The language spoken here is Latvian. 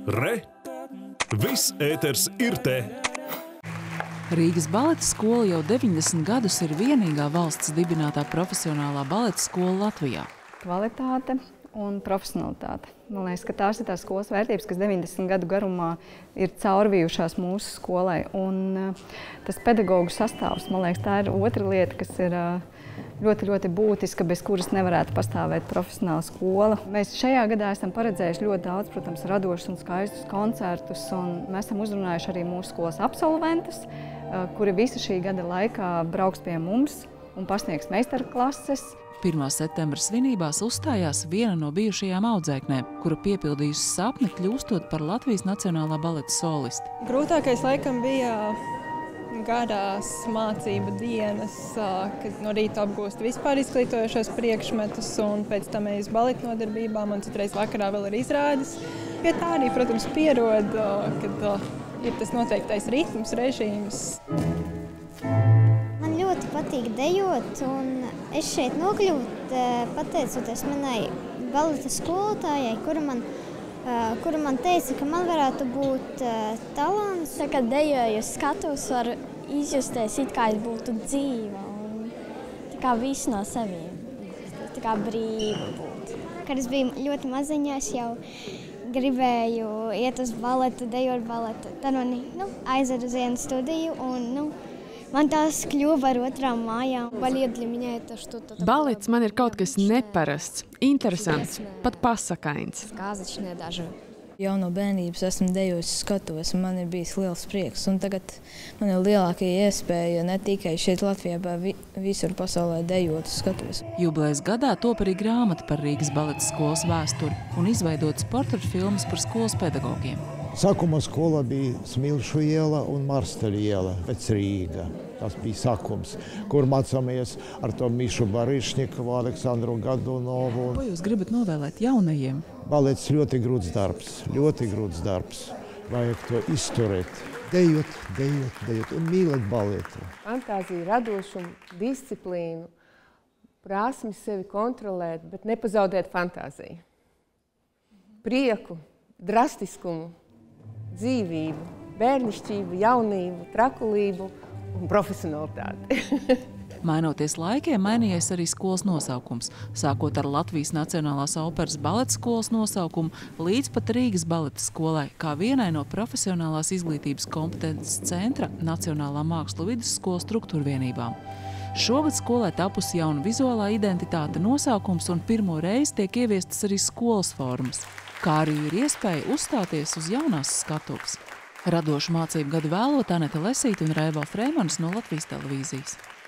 Re! Viss ēters ir te! Rīgas baleta skola jau 90 gadus ir vienīgā valsts dibinātā profesionālā baleta skola Latvijā. Kvalitāte un profesionalitāte. Man liekas, ka tās ir tās skolas vērtības, kas 90 gadu garumā ir caurvījušās mūsu skolai. Un tas pedagoģu sastāvs, man liekas, tā ir otra lieta, kas ir ļoti būtiska, bez kuras nevarētu pastāvēt profesionāla skola. Mēs šajā gadā esam paredzējuši ļoti daudz, protams, radošus un skaistus koncertus, un mēs esam uzrunājuši arī mūsu skolas absolventus, kuri visa šī gada laikā brauks pie mums un pasniegs meistarklases. 1. septembra svinībās uzstājās viena no bijušajām audzēknēm, kura piepildījusi sapni kļūstot par Latvijas Nacionālā baleta solisti. Grūtākais laikam bija garās mācību dienas, kad no rīta apgūst vispār izglītojošos priekšmetus un pēc tam uz baleta nodarbībām un citreiz vakarā vēl ir izrādes. Pie tā arī, protams, pierod, kad ir tas noteiktais ritms, režīms. Man ļoti patīk dejot, un es šeit nokļuvu pateicoties manai baleta skolotājai, kura man teica, ka man varētu būt talants. Tā kā dejoju skatos, var izjusties it kā es būtu dzīva un tā kā visu no sevīm, tā kā brīva būt. Kad es biju ļoti maziņa, es jau gribēju iet uz baletu, dejot baletu. Tad mani aizved uz vienu studiju un man tās kļuva par otrām mājām. Balets man ir kaut kas neparasts, interesants, pat pasakains. Jau no bērnības esmu dejojis skatos, un man ir bijis liels prieks. Un tagad man ir lielākā iespēja ne tikai šeit Latvijā, bet visur pasaulē dejot skatos. Jubilejas gadā top arī grāmata par Rīgas baleta skolas vēsturi un izveidotas portretu filmas par skolas pedagogiem. Sākumā skola bija Smilšu iela un Marsteļa iela pēc Rīga. Tas bija sākums, kur mācāmies ar to Mišu Barišņikovu, Aleksandru Gadunovu. Ko jūs gribat novēlēt jaunajiem? Balets ļoti grūts darbs. Vajag to izturēt. Dejot un mīlēt baletu. Fantāziju, radošumu, disciplīnu, prasmi sevi kontrolēt, bet nepazaudēt fantāziju. Prieku, drastiskumu, dzīvību, bērnišķību, jaunību, trakulību un profesionalitāti. Mainoties laikiem, mainījies arī skolas nosaukums, sākot ar Latvijas Nacionālās operas baleta skolas nosaukumu līdz pat Rīgas baleta skolai, kā vienai no profesionālās izglītības kompetences centra Nacionālā mākslu vidusskolas struktūrvienībām. Šogad skolai tapusi jauna vizuālā identitāte nosaukums un pirmo reizi tiek ieviestas arī skolas formas, kā arī ir iespēja uzstāties uz jaunās skatuves. Radošu mācību gadu vēlot Anete Lesīte un Raivo Freimanis no Latvijas televīzijas.